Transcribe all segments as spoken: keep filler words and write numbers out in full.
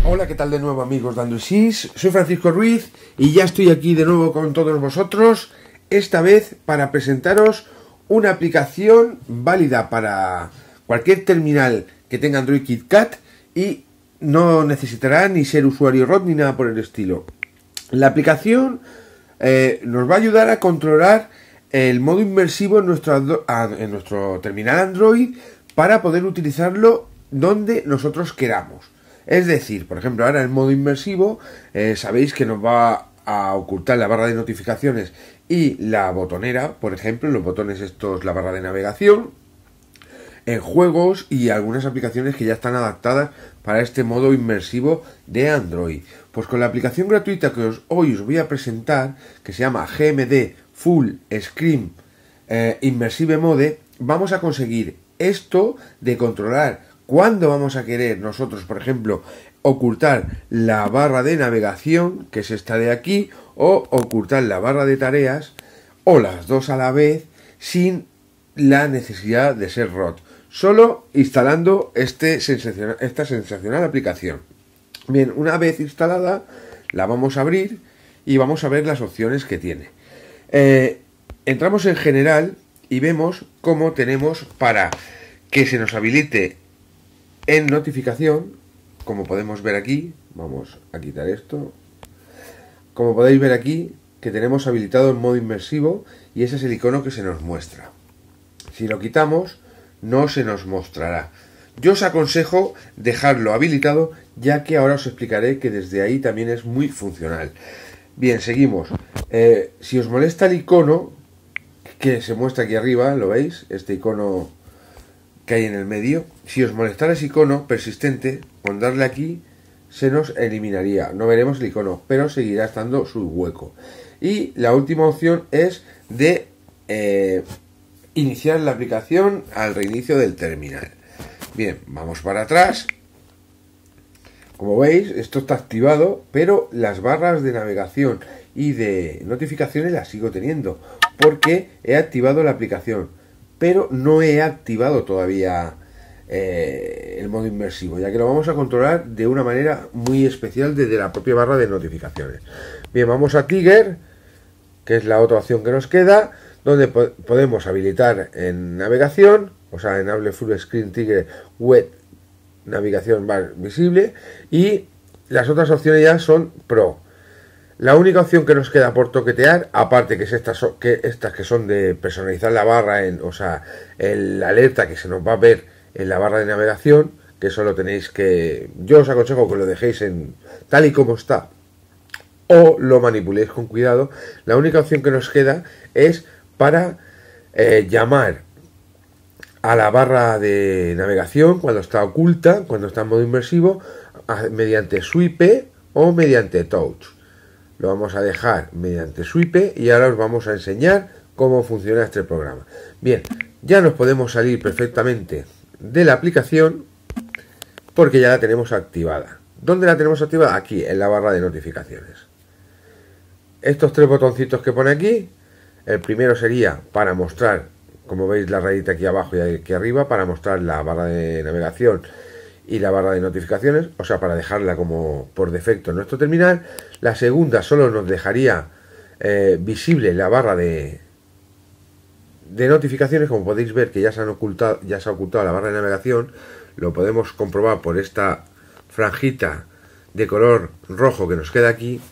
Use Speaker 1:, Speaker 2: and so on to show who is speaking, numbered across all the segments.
Speaker 1: Hola, ¿qué tal de nuevo, amigos de Android Sys? Soy Francisco Ruiz y ya estoy aquí de nuevo con todos vosotros, esta vez para presentaros una aplicación válida para cualquier terminal que tenga Android KitKat y no necesitará ni ser usuario R O T ni nada por el estilo. La aplicación eh, nos va a ayudar a controlar el modo inmersivo en nuestro, en nuestro terminal Android para poder utilizarlo donde nosotros queramos. Es decir, por ejemplo, ahora el modo inmersivo, eh, sabéis que nos va a ocultar la barra de notificaciones y la botonera, por ejemplo, los botones estos, la barra de navegación, en juegos y algunas aplicaciones que ya están adaptadas para este modo inmersivo de Android. Pues con la aplicación gratuita que os, hoy os voy a presentar, que se llama G M D Full Screen eh, Immersive Mode, vamos a conseguir esto de controlar cuándo vamos a querer nosotros, por ejemplo, ocultar la barra de navegación, que es esta de aquí, o ocultar la barra de tareas, o las dos a la vez, sin la necesidad de ser R O T, solo instalando este sensacional, esta sensacional aplicación. Bien, una vez instalada, la vamos a abrir y vamos a ver las opciones que tiene. Eh, entramos en general y vemos cómo tenemos para que se nos habilite en notificación, como podemos ver aquí. Vamos a quitar esto. Como podéis ver aquí, que tenemos habilitado el modo inmersivo y ese es el icono que se nos muestra. Si lo quitamos, no se nos mostrará. Yo os aconsejo dejarlo habilitado, ya que ahora os explicaré que desde ahí también es muy funcional. Bien, seguimos. Eh, si os molesta el icono que se muestra aquí arriba, ¿lo veis? Este icono que hay en el medio. Si os molestara ese icono persistente, con darle aquí se nos eliminaría. No veremos el icono, pero seguirá estando su hueco. Y la última opción es de eh, iniciar la aplicación al reinicio del terminal. Bien, vamos para atrás. Como veis, esto está activado, pero las barras de navegación y de notificaciones las sigo teniendo, porque he activado la aplicación, pero no he activado todavía eh, el modo inmersivo, ya que lo vamos a controlar de una manera muy especial desde la propia barra de notificaciones. Bien, vamos a Tiger, que es la otra opción que nos queda, donde po podemos habilitar en navegación, o sea, Enable Full Screen Tiger Web Navegación Bar Visible, y las otras opciones ya son Pro. La única opción que nos queda por toquetear, aparte que es estas que, estas que son de personalizar la barra, en, o sea, el alerta que se nos va a ver en la barra de navegación, que eso lo tenéis que... Yo os aconsejo que lo dejéis en tal y como está, o lo manipuléis con cuidado. La única opción que nos queda es para eh, llamar a la barra de navegación cuando está oculta, cuando está en modo inmersivo, a, mediante swipe o mediante touch. Lo vamos a dejar mediante swipe y ahora os vamos a enseñar cómo funciona este programa. Bien, ya nos podemos salir perfectamente de la aplicación porque ya la tenemos activada. ¿Dónde la tenemos activada? Aquí, en la barra de notificaciones. Estos tres botoncitos que pone aquí, el primero sería para mostrar, como veis la rayita aquí abajo y aquí arriba, para mostrar la barra de navegación y la barra de notificaciones, o sea, para dejarla como por defecto en nuestro terminal. La segunda solo nos dejaría eh, visible la barra de, de notificaciones. Como podéis ver que ya se, han ocultado, ya se ha ocultado la barra de navegación, lo podemos comprobar por esta franjita de color rojo que nos queda aquí.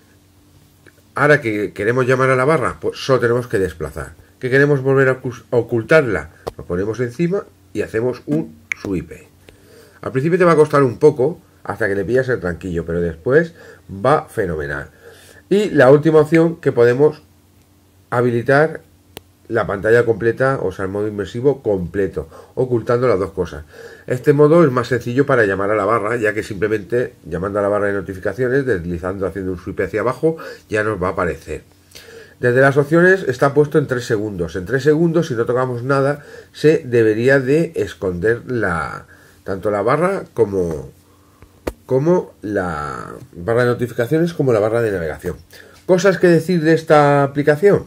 Speaker 1: Ahora que queremos llamar a la barra, pues solo tenemos que desplazar. ¿Que queremos volver a ocultarla? Lo ponemos encima y hacemos un swipe. Al principio te va a costar un poco hasta que le pillas el tranquillo, pero después va fenomenal. Y la última opción, que podemos habilitar la pantalla completa, o sea, el modo inmersivo completo, ocultando las dos cosas. Este modo es más sencillo para llamar a la barra, ya que simplemente llamando a la barra de notificaciones, deslizando, haciendo un swipe hacia abajo, ya nos va a aparecer. Desde las opciones está puesto en tres segundos. En tres segundos, si no tocamos nada, se debería de esconder la... tanto la barra como, como la barra de notificaciones como la barra de navegación. Cosas que decir de esta aplicación.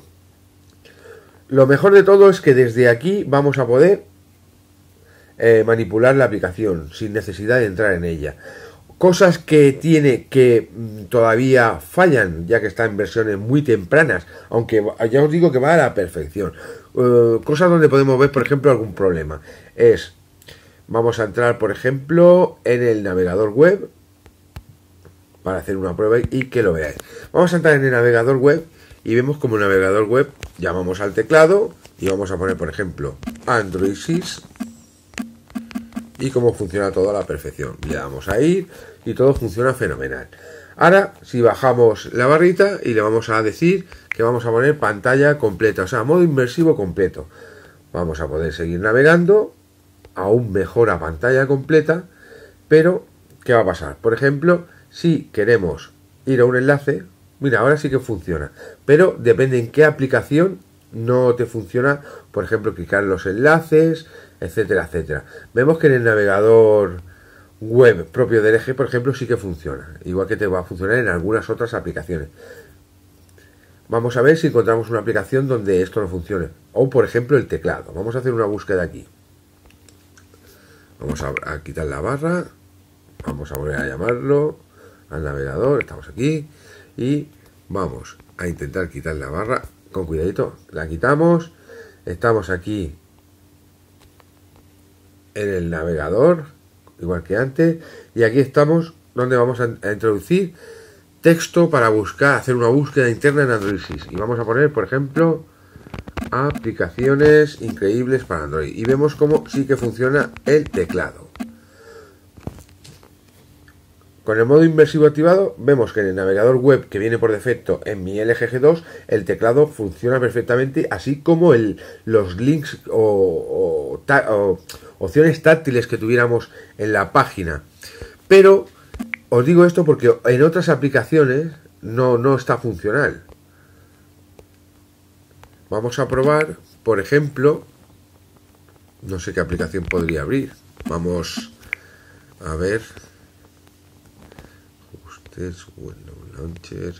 Speaker 1: Lo mejor de todo es que desde aquí vamos a poder eh, manipular la aplicación sin necesidad de entrar en ella. Cosas que tiene que mm, todavía fallan, ya que está en versiones muy tempranas, aunque ya os digo que va a la perfección. Uh, cosas donde podemos ver, por ejemplo, algún problema. Es, vamos a entrar, por ejemplo, en el navegador web, para hacer una prueba y que lo veáis. Vamos a entrar en el navegador web y vemos como el navegador web, llamamos al teclado y vamos a poner, por ejemplo, Android six. Y cómo funciona todo a la perfección. Le damos a ir y todo funciona fenomenal. Ahora, si bajamos la barrita y le vamos a decir que vamos a poner pantalla completa, o sea, modo inmersivo completo. Vamos a poder seguir navegando, aún mejor a pantalla completa, pero ¿qué va a pasar? Por ejemplo, si queremos ir a un enlace, mira, ahora sí que funciona, pero depende en qué aplicación no te funciona, por ejemplo, clicar en los enlaces, etcétera, etcétera. Vemos que en el navegador web propio del eje, por ejemplo, sí que funciona, igual que te va a funcionar en algunas otras aplicaciones. Vamos a ver si encontramos una aplicación donde esto no funcione, o por ejemplo el teclado. Vamos a hacer una búsqueda aquí. Vamos a, a quitar la barra, vamos a volver a llamarlo al navegador, estamos aquí y vamos a intentar quitar la barra con cuidadito. La quitamos, estamos aquí en el navegador, igual que antes, y aquí estamos donde vamos a, a introducir texto para buscar, hacer una búsqueda interna en Android six, y vamos a poner, por ejemplo, aplicaciones increíbles para Android, y vemos cómo sí que funciona el teclado. Con el modo inmersivo activado, vemos que en el navegador web que viene por defecto en mi L G G dos, el teclado funciona perfectamente, así como el, los links o, o, ta, o opciones táctiles que tuviéramos en la página. Pero os digo esto porque en otras aplicaciones no, no está funcional. Vamos a probar, por ejemplo, no sé qué aplicación podría abrir. Vamos a ver. Windows Launcher.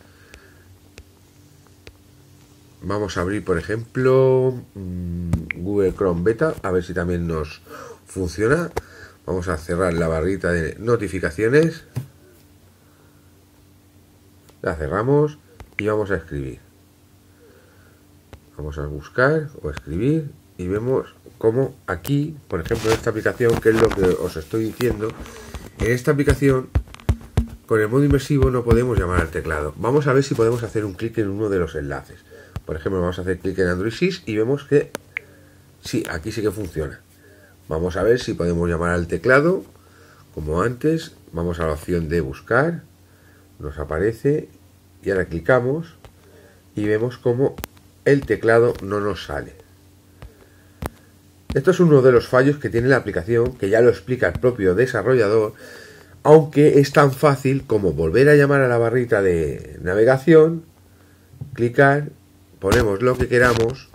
Speaker 1: Vamos a abrir, por ejemplo, Google Chrome Beta, a ver si también nos funciona. Vamos a cerrar la barrita de notificaciones. La cerramos y vamos a escribir. Vamos a buscar o escribir y vemos cómo aquí, por ejemplo, en esta aplicación, que es lo que os estoy diciendo, en esta aplicación con el modo inmersivo no podemos llamar al teclado. Vamos a ver si podemos hacer un clic en uno de los enlaces. Por ejemplo, vamos a hacer clic en Android six y vemos que sí, aquí sí que funciona. Vamos a ver si podemos llamar al teclado como antes. Vamos a la opción de buscar, nos aparece y ahora clicamos y vemos como el teclado no nos sale. Esto es uno de los fallos que tiene la aplicación, que ya lo explica el propio desarrollador, aunque es tan fácil como volver a llamar a la barrita de navegación, clicar, ponemos lo que queramos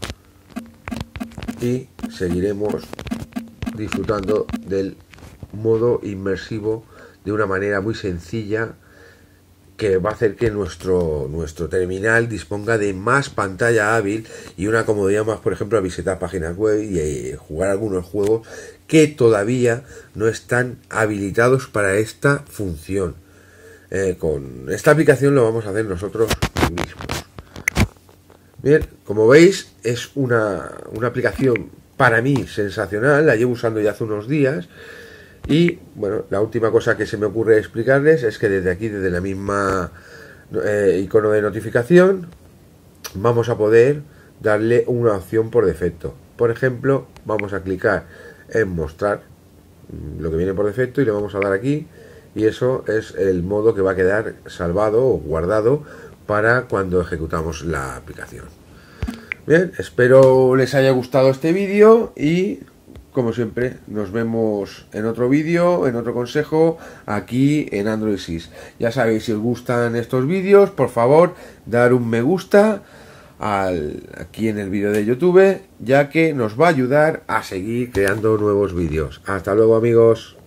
Speaker 1: y seguiremos disfrutando del modo inmersivo de una manera muy sencilla, que va a hacer que nuestro, nuestro terminal disponga de más pantalla hábil y una comodidad más, por ejemplo, a visitar páginas web y eh, jugar algunos juegos que todavía no están habilitados para esta función. Eh, con esta aplicación lo vamos a hacer nosotros mismos. Bien, como veis, es una, una aplicación para mí sensacional, la llevo usando ya hace unos días. Y bueno, la última cosa que se me ocurre explicarles es que desde aquí, desde la misma eh, icono de notificación, vamos a poder darle una opción por defecto. Por ejemplo, vamos a clicar en mostrar lo que viene por defecto y le vamos a dar aquí, y eso es el modo que va a quedar salvado o guardado para cuando ejecutamos la aplicación. Bien, espero les haya gustado este vídeo y, como siempre, nos vemos en otro vídeo, en otro consejo, aquí en Android six. Ya sabéis, si os gustan estos vídeos, por favor, dar un me gusta al, aquí en el vídeo de YouTube, ya que nos va a ayudar a seguir creando nuevos vídeos. Hasta luego, amigos.